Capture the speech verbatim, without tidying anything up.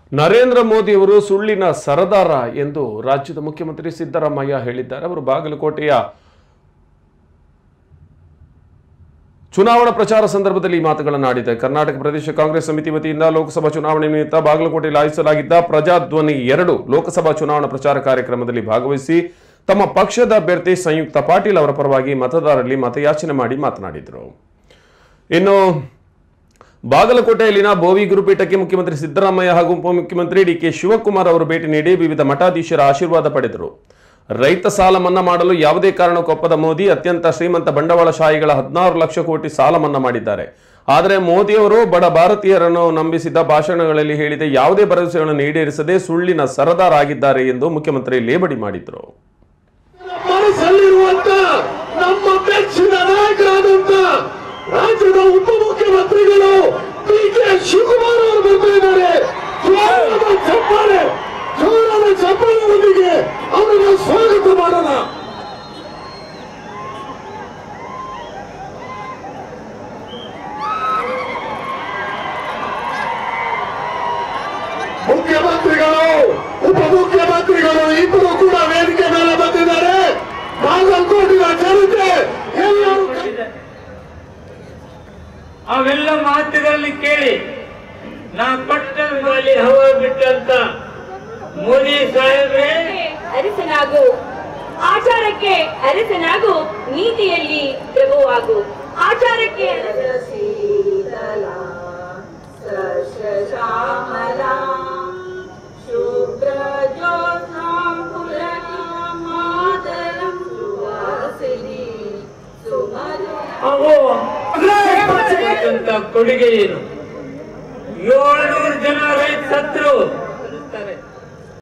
ನರೇಂದ್ರ ಮೋದಿ ಅವರು ಸುಳ್ಳಿನ ಸರದಾರ ಎಂದು ರಾಜ್ಯದ ಮುಖ್ಯಮಂತ್ರಿ ಸಿದ್ದರಾಮಯ್ಯ ಹೇಳಿದ್ದಾರೆ. ಅವರು ಬಾಗಲಕೋಟೆಯ ಚುನಾವಣಾ ಪ್ರಚಾರ ಸಂದರ್ಭದಲ್ಲಿ ಈ ಮಾತುಗಳನ್ನು ಆಡಿದ್ದಾರೆ. ಕರ್ನಾಟಕ ಪ್ರದೇಶ ಕಾಂಗ್ರೆಸ್ ಸಮಿತಿ ವತಿಯಿಂದ ಲೋಕಸಭಾ ಚುನಾವಣೆ ನಿಮಿತ್ತ ಬಾಗಲಕೋಟೆಯಲ್ಲಿ ಆಯೋಜಿಸಲಾಗಿದ್ದ ಪ್ರಜಾಧ್ವನಿ ಎರಡು ಲೋಕಸಭಾ ಚುನಾವಣಾ ಪ್ರಚಾರ ಕಾರ್ಯಕ್ರಮದಲ್ಲಿ ಭಾಗವಹಿಸಿ ತಮ್ಮ ಪಕ್ಷದ ಅಭ್ಯರ್ಥಿ ಸಂಯುಕ್ತ ಪಾಟೀಲ್ ಅವರ ಪರವಾಗಿ ಮತದಾರರಲ್ಲಿ ಮತಯಾಚನೆ ಮಾಡಿ ಮಾತನಾಡಿದರು. ಇನ್ನು ಬಾಗಲಕೋಟೆಯಲ್ಲಿನ ಬೋವಿ ಗುರುಪೀಠಕ್ಕೆ ಮುಖ್ಯಮಂತ್ರಿ ಸಿದ್ದರಾಮಯ್ಯ ಹಾಗೂ ಉಪಮುಖ್ಯಮಂತ್ರಿ ಡಿ ಕೆ ಶಿವಕುಮಾರ್ ಅವರು ಭೇಟಿ ನೀಡಿ ವಿವಿಧ ಮಠಾಧೀಶರ ಆಶೀರ್ವಾದ ಪಡೆದರು. ರೈತ ಸಾಲ ಮನ್ನಾ ಮಾಡಲು ಯಾವುದೇ ಕಾರಣಕ್ಕೂ ಒಪ್ಪದ ಮೋದಿ ಅತ್ಯಂತ ಶ್ರೀಮಂತ ಬಂಡವಾಳಶಾಹಿಗಳ ಹದಿನಾರು ಲಕ್ಷ ಕೋಟಿ ಸಾಲ ಮನ್ನಾ ಮಾಡಿದ್ದಾರೆ. ಆದರೆ ಮೋದಿಯವರು ಬಡ ಭಾರತೀಯರನ್ನು ನಂಬಿಸಿದ ಭಾಷಣಗಳಲ್ಲಿ ಹೇಳಿದ ಯಾವುದೇ ಭರವಸೆಗಳನ್ನು ಈಡೇರಿಸದೆ ಸುಳ್ಳಿನ ಸರದಾರ ಆಗಿದ್ದಾರೆ ಎಂದು ಮುಖ್ಯಮಂತ್ರಿ ಲೇಬಡಿ ಮಾಡಿದರು. ರಾಜ್ಯದ ಉಪಮುಖ್ಯಮಂತ್ರಿಗಳು ಡಿ ಕೆ ಶಿವಕುಮಾರ್ ಅವರು ಬರ್ತಾ ಇದ್ದಾರೆ. ಚಪ್ಪಾಳೆ ಜೋರಾದ ಚಪ್ಪಾಳೆಯೊಂದಿಗೆ ಅವರನ್ನು ಸ್ವಾಗತ ಮಾಡೋಣ. ಮುಖ್ಯಮಂತ್ರಿಗಳು ಉಪಮುಖ್ಯಮಂತ್ರಿಗಳು ಇಬ್ಬರು ಕೂಡ ವೇದಿಕೆ ಮೇಲೆ ಬಂದಿದ್ದಾರೆ. ಬಾಗಲಕೋಟಿನ ಜನತೆ ಎಲ್ಲರೂ ಅವೆಲ್ಲ ಮಾತುಗಳಲ್ಲಿ ಕೇಳಿ ನಾ ಪಟ್ಟಣದಲ್ಲಿ ಹವ ಬಿಟ್ಟಂತ ಮೋದಿ ಸಾಹೇಬ್ರೆ ಅರಸನಾಗು, ಆಚಾರಕ್ಕೆ ಅರಸನಾಗು, ನೀತಿಯಲ್ಲಿ ಪ್ರಭುವಾಗು. ಆಚಾರಕ್ಕೆ ಶೀತಲ ಶ್ಯಾಮಲ ಶುಭ್ರ ಜ್ಯೋತ್ಸಾಂ ಪುಲಕಿಂ ಮಾತರಂ ಸುವಾಸಿನಿ ಅವು ಕೊಡುಗೆ ಏನು? ಏಳ್ನೂರು ಜನ ರೈತ ಸತ್ರು